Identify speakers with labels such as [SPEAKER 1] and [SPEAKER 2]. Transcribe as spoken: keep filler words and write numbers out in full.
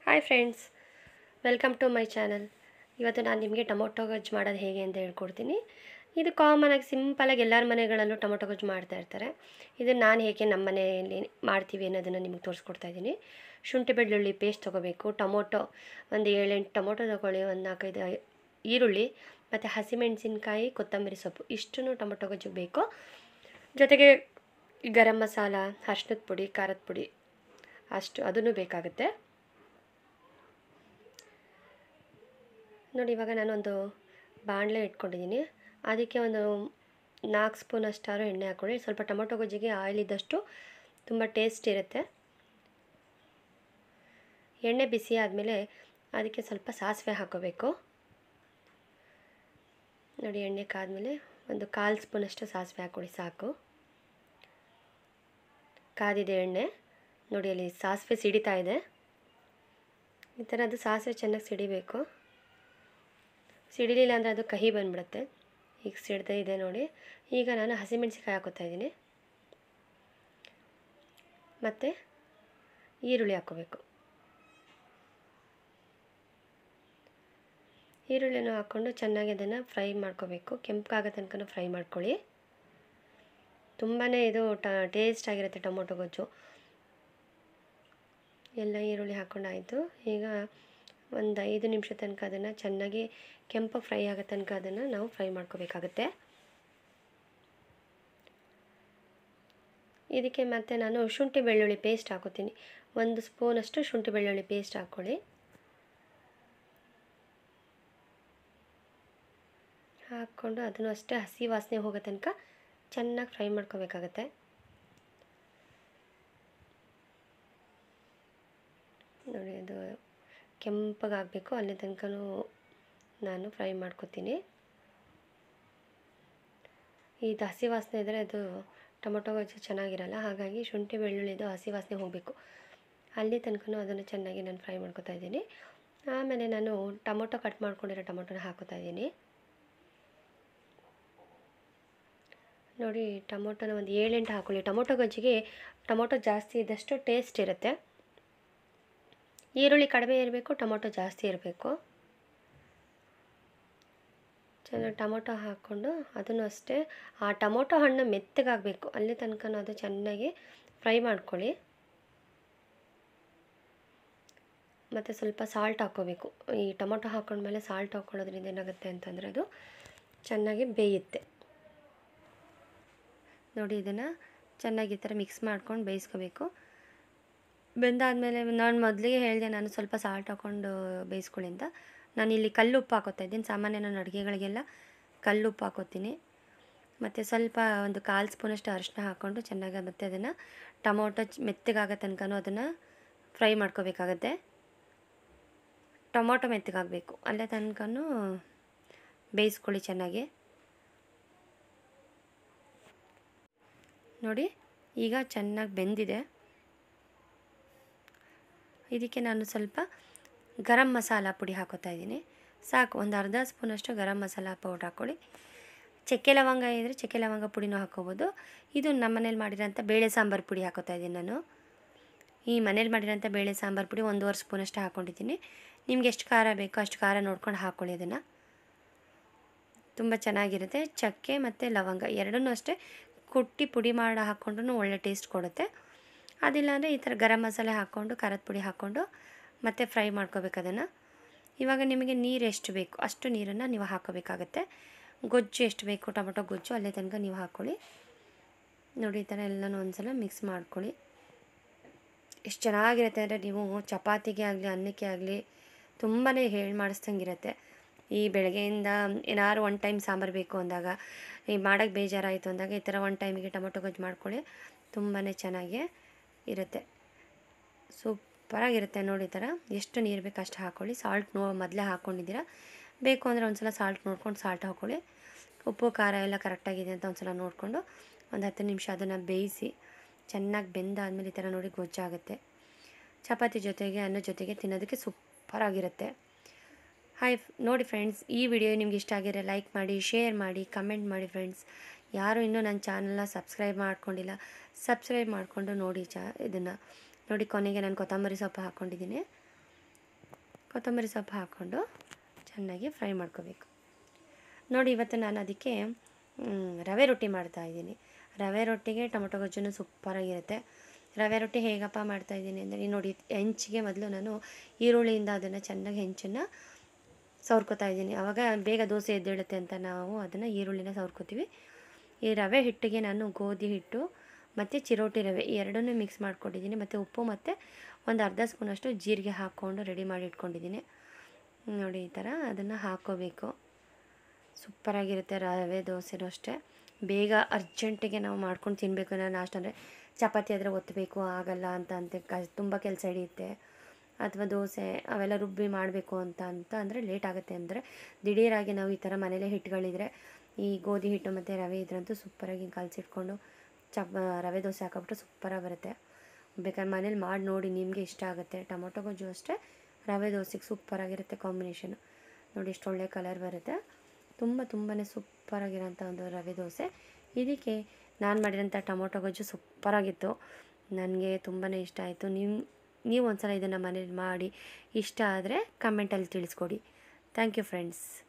[SPEAKER 1] Hi friends, welcome to my channel. ಇವತ್ತು ನಾನು ನಿಮಗೆ ಟೊಮೊಟೊ ಗೊಜ್ಜು ಮಾಡೋದು ಹೇಗೆ ಅಂತ ಹೇಳ್ಕೊಡ್ತೀನಿ. ಇದು ಕಾಮನಾಗಿ ಸಿಂಪಲಾಗಿ ಎಲ್ಲರ ಮನೆಗಳಲ್ಲೂ ಟೊಮೊಟೊ ಗೊಜ್ಜು ಮಾಡ್ತಾ ಇರ್ತಾರೆ. ಇದನ್ನು ನಾನು ಹೇಗೆ ನಮ್ಮ ಮನೆಯಲ್ಲಿ ಮಾಡ್ತೀವಿ ಅನ್ನೋದನ್ನು ನಿಮಗೆ ತೋರಿಸ್ಕೊಡ್ತಾ ಇದ್ದೀನಿ. ಶುಂಠಿ ಬೆಳ್ಳುಳ್ಳಿ ಪೇಸ್ಟ್ ತೊಗೋಬೇಕು. ಟೊಮೊಟೊ ಒಂದು ಏಳೆಂಟು ಟೊಮೊಟೊ ತೊಗೊಳ್ಳಿ, ಒಂದು ನಾಲ್ಕೈದು ಈರುಳ್ಳಿ ಮತ್ತು ಹಸಿಮೆಣಸಿನ್ಕಾಯಿ, ಕೊತ್ತಂಬರಿ ಸೊಪ್ಪು ಇಷ್ಟನ್ನು ಟೊಮೊಟೊ ಗೊಜ್ಜಿಗೆ ಬೇಕು. ಜೊತೆಗೆ ಗರಂ ಮಸಾಲ, ಅರಿಶಿನದ ಪುಡಿ, ಖಾರದ ಪುಡಿ ಅಷ್ಟು ಅದನ್ನು ಬೇಕಾಗುತ್ತೆ. ನೋಡಿ, ಇವಾಗ ನಾನೊಂದು ಬಾಣಲೆ ಇಟ್ಕೊಂಡಿದ್ದೀನಿ. ಅದಕ್ಕೆ ಒಂದು ನಾಲ್ಕು ಸ್ಪೂನ್ ಅಷ್ಟಾರು ಎಣ್ಣೆ ಹಾಕ್ಕೊಳ್ಳಿ. ಸ್ವಲ್ಪ ಟೊಮೊಟೊ ಗೊಜ್ಜಿಗೆ ಆಯಿಲ್ ಇದ್ದಷ್ಟು ತುಂಬ ಟೇಸ್ಟ್ ಇರುತ್ತೆ. ಎಣ್ಣೆ ಬಿಸಿ ಆದಮೇಲೆ ಅದಕ್ಕೆ ಸ್ವಲ್ಪ ಸಾಸಿವೆ ಹಾಕೋಬೇಕು. ನೋಡಿ, ಎಣ್ಣೆ ಕಾದ್ಮೇಲೆ ಒಂದು ಕಾಲು ಸ್ಪೂನಷ್ಟು ಸಾಸಿವೆ ಹಾಕ್ಕೊಳ್ಳಿ ಸಾಕು. ಕಾದಿದೆ ಎಣ್ಣೆ. ನೋಡಿ, ಅಲ್ಲಿ ಸಾಸಿವೆ ಸಿಡಿತಾ ಇದೆ. ಈ ಥರ ಅದು ಸಾಸಿವೆ ಚೆನ್ನಾಗಿ ಸಿಡಿಬೇಕು. ಸಿಡಿಲಿಲ್ಲ ಅಂದರೆ ಅದು ಕಹಿ ಬಂದುಬಿಡುತ್ತೆ. ಈಗ ಸಿಡ್ತಾ ಇದೆ ನೋಡಿ. ಈಗ ನಾನು ಹಸಿಮೆಣಸಿನ್ಕಾಯಿ ಹಾಕೋತಾ ಇದ್ದೀನಿ ಮತ್ತು ಈರುಳ್ಳಿ ಹಾಕ್ಕೋಬೇಕು. ಈರುಳ್ಳಿನೂ ಹಾಕ್ಕೊಂಡು ಚೆನ್ನಾಗಿ ಅದನ್ನು ಫ್ರೈ ಮಾಡ್ಕೋಬೇಕು. ಕೆಂಪಾಗೋ ತನಕ ಫ್ರೈ ಮಾಡ್ಕೊಳ್ಳಿ. ತುಂಬಾ ಇದು ಟೇಸ್ಟ್ ಆಗಿರುತ್ತೆ ಟೊಮೊಟೊ ಗೊಜ್ಜು. ಎಲ್ಲ ಈರುಳ್ಳಿ ಹಾಕ್ಕೊಂಡಾಯಿತು. ಈಗ ಒಂದು ಐದು ನಿಮಿಷ ತನಕ ಅದನ್ನು ಚೆನ್ನಾಗಿ ಕೆಂಪು ಫ್ರೈ ಆಗೋ ತನಕ ಅದನ್ನು ನಾವು ಫ್ರೈ ಮಾಡ್ಕೋಬೇಕಾಗತ್ತೆ. ಇದಕ್ಕೆ ಮತ್ತೆ ನಾನು ಶುಂಠಿ ಬೆಳ್ಳುಳ್ಳಿ ಪೇಸ್ಟ್ ಹಾಕೋತೀನಿ. ಒಂದು ಸ್ಪೂನಷ್ಟು ಶುಂಠಿ ಬೆಳ್ಳುಳ್ಳಿ ಪೇಸ್ಟ್ ಹಾಕ್ಕೊಳ್ಳಿ. ಹಾಕ್ಕೊಂಡು ಅದನ್ನು ಅಷ್ಟೇ ಹಸಿ ವಾಸನೆ ಹೋಗೋ ತನಕ ಚೆನ್ನಾಗಿ ಫ್ರೈ ಮಾಡ್ಕೋಬೇಕಾಗತ್ತೆ. ನೋಡಿ, ಅದು ಕೆಂಪಗಾಗಬೇಕು, ಅಲ್ಲಿ ತನಕ ನಾನು ಫ್ರೈ ಮಾಡ್ಕೊತೀನಿ. ಇದು ಹಸಿ ವಾಸನೆ ಇದ್ದರೆ ಅದು ಟೊಮೊಟೊ ಗೊಜ್ಜು ಚೆನ್ನಾಗಿರಲ್ಲ. ಹಾಗಾಗಿ ಶುಂಠಿ ಬೆಳ್ಳುಳ್ಳಿದು ಹಸಿ ವಾಸನೆ ಹೋಗಬೇಕು. ಅಲ್ಲಿ ತನಕ ಅದನ್ನು ಚೆನ್ನಾಗಿ ನಾನು ಫ್ರೈ ಮಾಡ್ಕೊತಾ ಇದ್ದೀನಿ. ಆಮೇಲೆ ನಾನು ಟೊಮೊಟೊ ಕಟ್ ಮಾಡ್ಕೊಂಡಿರೋ ಟೊಮೊಟೊನ ಹಾಕೋತಾ ಇದ್ದೀನಿ. ನೋಡಿ, ಟೊಮೊಟೊನ ಒಂದು ಏಳೆಂಟು ಹಾಕ್ಕೊಳ್ಳಿ. ಟೊಮೊಟೊ ಗೊಜ್ಜಿಗೆ ಟೊಮೊಟೊ ಜಾಸ್ತಿ ಇದ್ದಷ್ಟು ಟೇಸ್ಟ್ ಇರುತ್ತೆ. ಈರುಳ್ಳಿ ಕಡಿಮೆ ಇರಬೇಕು, ಟೊಮೊಟೊ ಜಾಸ್ತಿ ಇರಬೇಕು. ಚೆನ್ನಾಗಿ ಟೊಮೊಟೊ ಹಾಕ್ಕೊಂಡು ಅದನ್ನು ಅಷ್ಟೇ ಆ ಟೊಮೊಟೊ ಹಣ್ಣು ಮೆತ್ತಗಾಗಬೇಕು. ಅಲ್ಲಿ ತನಕ ಅದು ಚೆನ್ನಾಗಿ ಫ್ರೈ ಮಾಡ್ಕೊಳ್ಳಿ. ಮತ್ತು ಸ್ವಲ್ಪ ಸಾಲ್ಟ್ ಹಾಕ್ಕೋಬೇಕು. ಈ ಟೊಮೊಟೊ ಹಾಕ್ಕೊಂಡ್ಮೇಲೆ ಸಾಲ್ಟ್ ಹಾಕ್ಕೊಳ್ಳೋದ್ರಿಂದ ಏನಾಗುತ್ತೆ ಅಂತಂದರೆ ಅದು ಚೆನ್ನಾಗಿ ಬೇಯುತ್ತೆ. ನೋಡಿ, ಇದನ್ನು ಚೆನ್ನಾಗಿ ಈ ಥರ ಮಿಕ್ಸ್ ಮಾಡ್ಕೊಂಡು ಬೇಯಿಸ್ಕೋಬೇಕು. ಬೆಂದಾದಮೇಲೆ ನಾನು ಮೊದಲಿಗೆ ಹೇಳಿದೆ ನಾನು ಸ್ವಲ್ಪ ಸಾಲ್ಟ್ ಹಾಕ್ಕೊಂಡು ಬೇಯಿಸ್ಕೊಳ್ಳಿ ಅಂತ. ನಾನು ಇಲ್ಲಿ ಕಲ್ಲುಪ್ಪು ಹಾಕೋತಾ ಇದ್ದೀನಿ. ಸಾಮಾನ್ಯ ನಾನು ಅಡುಗೆಗಳಿಗೆಲ್ಲ ಕಲ್ಲುಪ್ಪು ಹಾಕೋತೀನಿ. ಮತ್ತು ಸ್ವಲ್ಪ ಒಂದು ಕಾಲು ಸ್ಪೂನಷ್ಟು ಅರಿಶಿನ ಹಾಕ್ಕೊಂಡು ಚೆನ್ನಾಗಿ ಮತ್ತು ಅದನ್ನು ಟೊಮೊಟೊ ಮೆತ್ತಗಾಗೋ ತನಕ ಅದನ್ನು ಫ್ರೈ ಮಾಡ್ಕೋಬೇಕಾಗತ್ತೆ. ಟೊಮೊಟೊ ಮೆತ್ತಗಾಗಬೇಕು, ಅಲ್ಲೇ ತನಕ ಬೇಯಿಸ್ಕೊಳ್ಳಿ ಚೆನ್ನಾಗಿ. ನೋಡಿ, ಈಗ ಚೆನ್ನಾಗಿ ಬೆಂದಿದೆ. ಇದಕ್ಕೆ ನಾನು ಸ್ವಲ್ಪ ಗರಂ ಮಸಾಲ ಪುಡಿ ಹಾಕೋತಾ ಇದ್ದೀನಿ. ಸಾಕು, ಒಂದು ಅರ್ಧ ಸ್ಪೂನಷ್ಟು ಗರಂ ಮಸಾಲ ಪೌಡ್ರ್ ಹಾಕ್ಕೊಳ್ಳಿ. ಚಕ್ಕೆ ಲವಂಗ ಇದ್ದರೆ ಚಕ್ಕೆ ಲವಂಗ ಪುಡಿನೂ ಹಾಕ್ಕೋಬೋದು. ಇದು ನಮ್ಮ ಮನೇಲಿ ಮಾಡಿರೋಂಥ ಬೇಳೆ ಸಾಂಬಾರು ಪುಡಿ ಹಾಕೋತಾ ಇದ್ದೀನಿ ನಾನು. ಈ ಮನೇಲಿ ಮಾಡಿರೋಂಥ ಬೇಳೆ ಸಾಂಬಾರು ಪುಡಿ ಒಂದೂವರೆ ಸ್ಪೂನಷ್ಟು ಹಾಕ್ಕೊಂಡಿದ್ದೀನಿ. ನಿಮ್ಗೆ ಎಷ್ಟು ಖಾರ ಬೇಕೋ ಅಷ್ಟು ಖಾರ ನೋಡ್ಕೊಂಡು ಹಾಕ್ಕೊಳ್ಳಿ. ಅದನ್ನು ತುಂಬ ಚೆನ್ನಾಗಿರುತ್ತೆ. ಚಕ್ಕೆ ಮತ್ತು ಲವಂಗ ಎರಡನ್ನೂ ಅಷ್ಟೇ ಕುಟ್ಟಿ ಪುಡಿ ಮಾಡಿ ಹಾಕ್ಕೊಂಡ್ರೂ ಒಳ್ಳೆ ಟೇಸ್ಟ್ ಕೊಡುತ್ತೆ. ಅದಿಲ್ಲ ಅಂದರೆ ಈ ಥರ ಗರಂ ಮಸಾಲೆ ಹಾಕ್ಕೊಂಡು ಖಾರದ ಪುಡಿ ಹಾಕ್ಕೊಂಡು ಮತ್ತೆ ಫ್ರೈ ಮಾಡ್ಕೋಬೇಕು ಅದನ್ನು. ಇವಾಗ ನಿಮಗೆ ನೀರು ಎಷ್ಟು ಬೇಕು ಅಷ್ಟು ನೀರನ್ನು ನೀವು ಹಾಕೋಬೇಕಾಗತ್ತೆ. ಗೊಜ್ಜು ಎಷ್ಟು ಬೇಕು ಟೊಮೊಟೊ ಗೊಜ್ಜು ಅಲ್ಲೇ ತನಕ ನೀವು ಹಾಕ್ಕೊಳ್ಳಿ. ನೋಡಿ, ಈ ಥರ ಎಲ್ಲನೂ ಒಂದು ಸಲ ಮಿಕ್ಸ್ ಮಾಡ್ಕೊಳ್ಳಿ. ಎಷ್ಟು ಚೆನ್ನಾಗಿರುತ್ತೆ ಅಂದರೆ ನೀವು ಚಪಾತಿಗೆ ಆಗಲಿ ಅನ್ನಕ್ಕೆ ಆಗಲಿ ತುಂಬಾ ಹೇಳಿ ಮಾಡಿಸ್ದಂಗಿರುತ್ತೆ. ಈ ಬೆಳಗ್ಗೆಯಿಂದ ಏನಾದ್ರು ಒನ್ ಟೈಮ್ ಸಾಂಬಾರು ಬೇಕು ಅಂದಾಗ, ಈ ಮಾಡೋಕ್ಕೆ ಬೇಜಾರಾಯಿತು ಅಂದಾಗ ಈ ಥರ ಒನ್ ಟೈಮಿಗೆ ಟೊಮೊಟೊ ಗೊಜ್ಜು ಮಾಡ್ಕೊಳ್ಳಿ. ತುಂಬಾ ಚೆನ್ನಾಗಿ ಇರುತ್ತೆ, ಸೂಪರಾಗಿರುತ್ತೆ. ನೋಡಿ, ಈ ಥರ ಎಷ್ಟು ನೀರು ಬೇಕು ಅಷ್ಟು ಹಾಕ್ಕೊಳ್ಳಿ. ಸಾಲ್ಟ್ ನೋ ಮೊದಲೇ ಹಾಕ್ಕೊಂಡಿದ್ದೀರಾ, ಬೇಕು ಅಂದರೆ ಒಂದು ಸಲ ಸಾಲ್ಟ್ ನೋಡ್ಕೊಂಡು ಸಾಲ್ಟ್ ಹಾಕ್ಕೊಳ್ಳಿ. ಉಪ್ಪು ಖಾರ ಎಲ್ಲ ಕರೆಕ್ಟಾಗಿದೆ ಅಂತ ಒಂದು ಸಲ ನೋಡಿಕೊಂಡು ಒಂದು ಹತ್ತು ನಿಮಿಷ ಅದನ್ನು ಬೇಯಿಸಿ ಚೆನ್ನಾಗಿ ಬೆಂದಾದಮೇಲೆ ಈ ಥರ ನೋಡಿ ಗೊಜ್ಜಾಗುತ್ತೆ. ಚಪಾತಿ ಜೊತೆಗೆ ಅನ್ನದ ಜೊತೆಗೆ ತಿನ್ನೋದಕ್ಕೆ ಸೂಪರಾಗಿರುತ್ತೆ. ಹಾಯ್ ನೋಡಿ ಫ್ರೆಂಡ್ಸ್, ಈ ವಿಡಿಯೋ ನಿಮ್ಗೆ ಇಷ್ಟ ಆಗಿದ್ರೆ ಲೈಕ್ ಮಾಡಿ, ಶೇರ್ ಮಾಡಿ, ಕಮೆಂಟ್ ಮಾಡಿ ಫ್ರೆಂಡ್ಸ್. ಯಾರು ಇನ್ನೂ ನನ್ನ ಚಾನಲ್ನ ಸಬ್ಸ್ಕ್ರೈಬ್ ಮಾಡ್ಕೊಂಡಿಲ್ಲ, ಸಬ್ಸ್ಕ್ರೈಬ್ ಮಾಡಿಕೊಂಡು ನೋಡಿ ಚಾ ಇದನ್ನು ನೋಡಿ. ಕೊನೆಗೆ ನಾನು ಕೊತ್ತಂಬರಿ ಸೊಪ್ಪು ಹಾಕ್ಕೊಂಡಿದ್ದೀನಿ. ಕೊತ್ತಂಬರಿ ಸೊಪ್ಪು ಹಾಕ್ಕೊಂಡು ಚೆನ್ನಾಗಿ ಫ್ರೈ ಮಾಡ್ಕೋಬೇಕು. ನೋಡಿ ಇವತ್ತು ನಾನು ಅದಕ್ಕೆ ರವೆ ರೊಟ್ಟಿ ಮಾಡ್ತಾಯಿದ್ದೀನಿ. ರವೆ ರೊಟ್ಟಿಗೆ ಟೊಮೊಟೊ ಗೊಜ್ಜು ಸೂಪರಾಗಿರುತ್ತೆ. ರವೆ ರೊಟ್ಟಿ ಹೇಗಪ್ಪ ಮಾಡ್ತಾಯಿದ್ದೀನಿ ಅಂದರೆ ನೋಡಿ, ಹೆಂಚಿಗೆ ಮೊದಲು ನಾನು ಈರುಳ್ಳಿಯಿಂದ ಅದನ್ನು ಚೆನ್ನಾಗಿ ಹೆಂಚನ್ನು ಸವರ್ಕೋತಾ ಇದ್ದೀನಿ. ಆವಾಗ ಬೇಗ ದೋಸೆ ಎದ್ದೇಳುತ್ತೆ ಅಂತ ನಾವು ಅದನ್ನು ಈರುಳ್ಳಿನ ಸವರ್ಕೋತೀವಿ. ಈ ರವೆ ಹಿಟ್ಟಿಗೆ ನಾನು ಗೋಧಿ ಹಿಟ್ಟು ಮತ್ತು ಚಿರೋಟಿ ರವೆ ಈ ಎರಡನ್ನೂ ಮಿಕ್ಸ್ ಮಾಡ್ಕೊಂಡಿದ್ದೀನಿ. ಮತ್ತು ಉಪ್ಪು ಮತ್ತು ಒಂದು ಅರ್ಧ ಸ್ಪೂನಷ್ಟು ಜೀರಿಗೆ ಹಾಕ್ಕೊಂಡು ರೆಡಿ ಮಾಡಿ ಇಟ್ಕೊಂಡಿದ್ದೀನಿ. ನೋಡಿ ಈ ಥರ ಅದನ್ನು ಹಾಕ್ಕೋಬೇಕು. ಸೂಪರಾಗಿರುತ್ತೆ ರವೆ ದೋಸೆನೂ ಅಷ್ಟೇ. ಬೇಗ ಅರ್ಜೆಂಟಿಗೆ ನಾವು ಮಾಡ್ಕೊಂಡು ತಿನ್ನಬೇಕು ಅನ್ನೋ ನಾಷ್ಟ ಅಂದರೆ ಚಪಾತಿ ಆದರೆ ಒತ್ತಬೇಕು ಆಗಲ್ಲ ಅಂತ ಅಂತೆ ಕ ತುಂಬ ಕೆಲಸ ಹಿಡಿಯುತ್ತೆ. ಅಥವಾ ದೋಸೆ ಅವೆಲ್ಲ ರುಬ್ಬಿ ಮಾಡಬೇಕು ಅಂತ ಅಂತ ಅಂದರೆ ಲೇಟ್ ಆಗುತ್ತೆ. ಅಂದರೆ ದಿಢೀರಾಗಿ ನಾವು ಈ ಥರ ಮನೇಲೇ ಹಿಟ್ಟುಗಳಿದ್ರೆ ಈ ಗೋಧಿ ಹಿಟ್ಟು ಮತ್ತು ರವೆ ಇದ್ರಂತೂ ಸೂಪರಾಗಿ ಕಲಸಿಟ್ಕೊಂಡು ಚಪ್ ರವೆ ದೋಸೆ ಹಾಕೊಬಿಟ್ಟು ಸೂಪರಾಗಿ ಬರುತ್ತೆ. ಬೇಕಾದ್ರೆ ಮನೇಲಿ ಮಾಡಿ ನೋಡಿ, ನಿಮಗೆ ಇಷ್ಟ ಆಗುತ್ತೆ. ಟೊಮೊಟೊ ಗೊಜ್ಜು ಅಷ್ಟೇ ರವೆ ದೋಸೆಗೆ ಸೂಪರಾಗಿರುತ್ತೆ ಕಾಂಬಿನೇಷನು. ನೋಡಿ ಎಷ್ಟು ಒಳ್ಳೆ ಕಲರ್ ಬರುತ್ತೆ. ತುಂಬ ತುಂಬಾ ಸೂಪರಾಗಿರೋಂಥ ಒಂದು ರವೆ ದೋಸೆ. ಇದಕ್ಕೆ ನಾನು ಮಾಡಿರೋಂಥ ಟೊಮೊಟೊ ಗೊಜ್ಜು ಸೂಪರಾಗಿತ್ತು. ನನಗೆ ತುಂಬಾ ಇಷ್ಟ ಆಯಿತು. ನೀವು ನೀವು ಒಂದು ಸಲ ಇದನ್ನು ಮನೇಲಿ ಮಾಡಿ ಇಷ್ಟ ಆದರೆ ಕಮೆಂಟಲ್ಲಿ ತಿಳಿಸ್ಕೊಡಿ. Thank you friends.